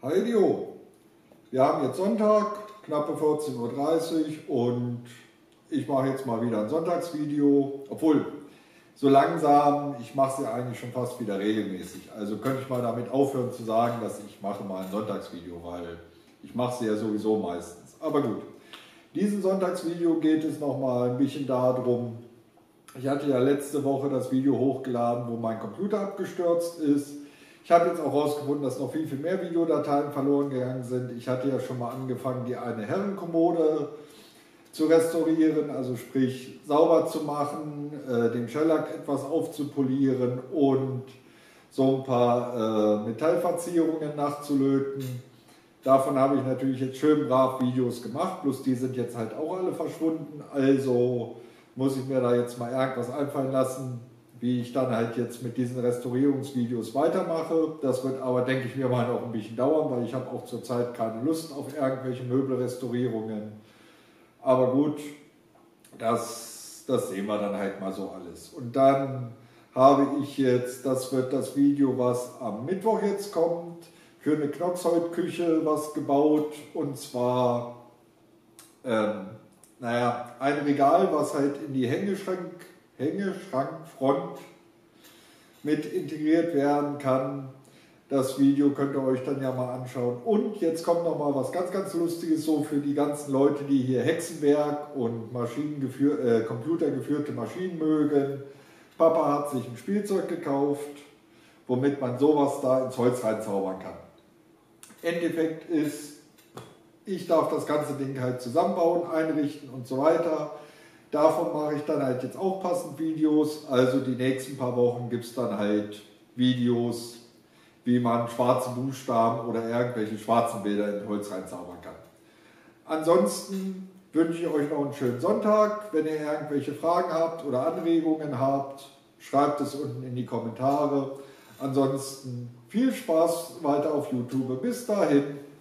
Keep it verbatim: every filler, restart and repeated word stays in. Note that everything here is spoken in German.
Heidio, wir haben jetzt Sonntag, knappe vierzehn Uhr dreißig und ich mache jetzt mal wieder ein Sonntagsvideo, obwohl so langsam, ich mache es ja eigentlich schon fast wieder regelmäßig. Also könnte ich mal damit aufhören zu sagen, dass ich mache mal ein Sonntagsvideo, weil ich mache es ja sowieso meistens. Aber gut, diesen Sonntagsvideo geht es nochmal ein bisschen darum. Ich hatte ja letzte Woche das Video hochgeladen, wo mein Computer abgestürzt ist. Ich habe jetzt auch herausgefunden, dass noch viel, viel mehr Videodateien verloren gegangen sind. Ich hatte ja schon mal angefangen, die eine Herrenkommode zu restaurieren, also sprich sauber zu machen, äh, den Schellack etwas aufzupolieren und so ein paar äh, Metallverzierungen nachzulöten. Davon habe ich natürlich jetzt schön brav Videos gemacht, bloß die sind jetzt halt auch alle verschwunden, also muss ich mir da jetzt mal irgendwas einfallen lassen, wie ich dann halt jetzt mit diesen Restaurierungsvideos weitermache. Das wird aber, denke ich mir mal, noch ein bisschen dauern, weil ich habe auch zurzeit keine Lust auf irgendwelche Möbelrestaurierungen. Aber gut, das, das sehen wir dann halt mal so alles. Und dann habe ich jetzt, das wird das Video, was am Mittwoch jetzt kommt, für eine Knoxholt-Küche was gebaut. Und zwar, ähm, naja, ein Regal, was halt in die Hängeschrank, Hängeschrankfront mit integriert werden kann. Das Video könnt ihr euch dann ja mal anschauen. Und jetzt kommt noch mal was ganz, ganz Lustiges so für die ganzen Leute, die hier Hexenwerk und Maschinengeführ, äh, computergeführte Maschinen mögen. Papa hat sich ein Spielzeug gekauft, womit man sowas da ins Holz reinzaubern kann. Endeffekt ist, ich darf das ganze Ding halt zusammenbauen, einrichten und so weiter. Davon mache ich dann halt jetzt auch passend Videos. Also die nächsten paar Wochen gibt es dann halt Videos, wie man schwarze Buchstaben oder irgendwelche schwarzen Bilder in Holz reinzaubern kann. Ansonsten wünsche ich euch noch einen schönen Sonntag. Wenn ihr irgendwelche Fragen habt oder Anregungen habt, schreibt es unten in die Kommentare. Ansonsten viel Spaß weiter auf YouTube. Bis dahin.